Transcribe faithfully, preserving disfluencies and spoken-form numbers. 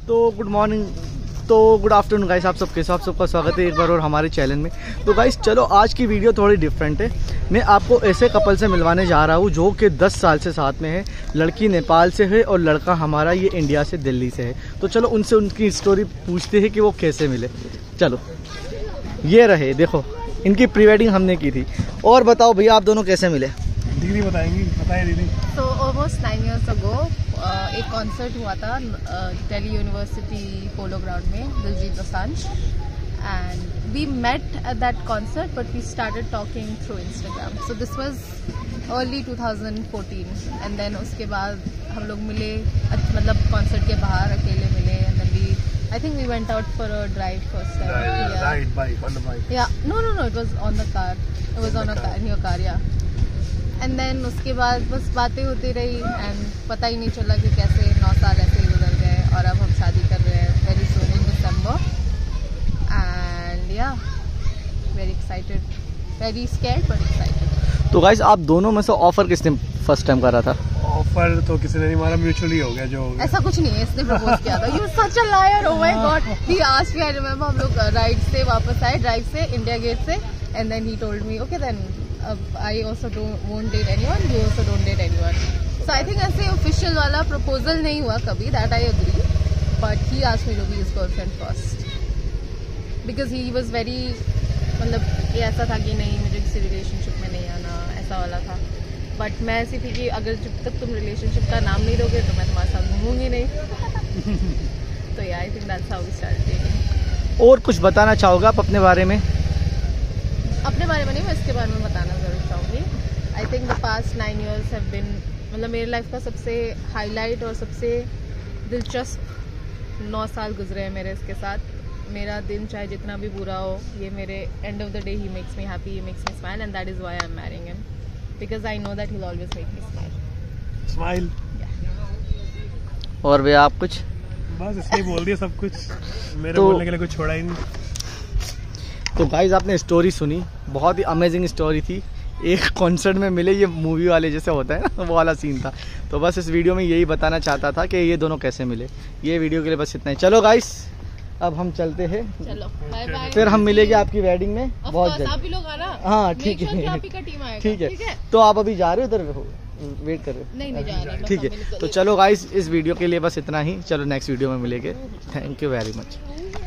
तो good morning, तो good afternoon guys, आप सब कैसे, आप सबका स्वागत है एक बार और हमारे चैनल में। तो गाइस चलो आज की वीडियो थोड़ी डिफरेंट है। मैं आपको ऐसे कपल से मिलवाने जा रहा हूँ जो कि दस साल से साथ में है। लड़की नेपाल से है और लड़का हमारा ये इंडिया से, दिल्ली से है। तो चलो उनसे उनकी स्टोरी पूछते हैं कि वो कैसे मिले। चलो ये रहे, देखो इनकी प्री वेडिंग हमने की थी। और बताओ भैया आप दोनों कैसे मिले? दीदी बताएंगी, बताए दीदी। तो ऑलमोस्ट नाइन ईयर्स अगो एक कॉन्सर्ट हुआ था दिल्ली यूनिवर्सिटी पोलो ग्राउंड में, Diljit Dosanjh, and we met at that concert but we started talking through Instagram. So this was early two thousand fourteen and then उसके बाद हम लोग मिले, मतलब कॉन्सर्ट के बाहर अकेले मिले, and then we I think we went out for a drive first time. Right, yeah. Ride bike, on the bike. Yeah, no, no, no. It was on the car. It was on a car, in your car, yeah. And then उसके बाद बस बातें होती रही and पता ही नहीं चला कि कैसे नौ साल ऐसे ही गुजर गए और अब हम शादी कर रहे हैं very soon in December. And yeah, very excited, very scared but excited. तो गाइस आप दोनों में से ऑफर किसने फर्स्ट टाइम करा था? ऑफर तो किसी ने नहीं मारा, म्यूचुअली हो गया जो हो गया। ऐसा कुछ नहीं है, इसने प्रपोज किया था। You such a liar, oh my god. He asked me, I remember हम लोग राइड से वापस आए, ड्राइव से, इंडिया गेट से, and then he told me, okay then uh, I also don't won't date anyone, you also don't date anyone. So I think ऐसे official वाला proposal नहीं हुआ कभी, that I agree, but he asked me to be his girlfriend first because he was very, मतलब ये ऐसा था कि नहीं मुझे किसी रिलेशनशिप में नहीं आना, ऐसा वाला था। बट मैं ऐसी थी कि अगर जब तक तुम रिलेशनशिप का नाम नहीं दोगे तो मैं तुम्हारे साथ घूमूंगी नहीं। तो yeah I think that's how we started dating. और कुछ बताना चाहोगे आप अपने बारे में? अपने बारे में नहीं, मैं इसके बारे में बताना ज़रूर चाहूँगी। I think the past nine years have been, मतलब मेरी लाइफ का सबसे हाईलाइट और सबसे दिलचस्प नौ साल गुजरे हैं मेरे इसके साथ। मेरा दिन चाहे जितना भी बुरा हो, ये मेरे end of the day he makes me happy, he makes me smile, and that is why I am marrying him because I know that he'll always make me smile. Smile. और भैया आप कुछ? बस इसने बोल दिया सब कुछ, मेरे तो, बोलने के लिए कुछ छोड़ा ही नहीं। तो गाइस आपने स्टोरी सुनी, बहुत ही अमेजिंग स्टोरी थी। एक कॉन्सर्ट में मिले, ये मूवी वाले जैसे होता है ना, वो वाला सीन था। तो बस इस वीडियो में यही बताना चाहता था कि ये दोनों कैसे मिले। ये वीडियो के लिए बस इतना ही। चलो गाइस अब हम चलते हैं, चलो बाय बाय। फिर हम मिलेंगे आपकी वेडिंग में बहुत जल्द। आप भी लोग आना। हाँ ठीक है, ठीक है। तो आप अभी जा रहे हो, उधर वेट कर रहे हो? नहीं नहीं जा रहे, ठीक है। तो चलो गाइस इस वीडियो के लिए बस इतना ही। चलो नेक्स्ट वीडियो में मिलेंगे। Thank you very much.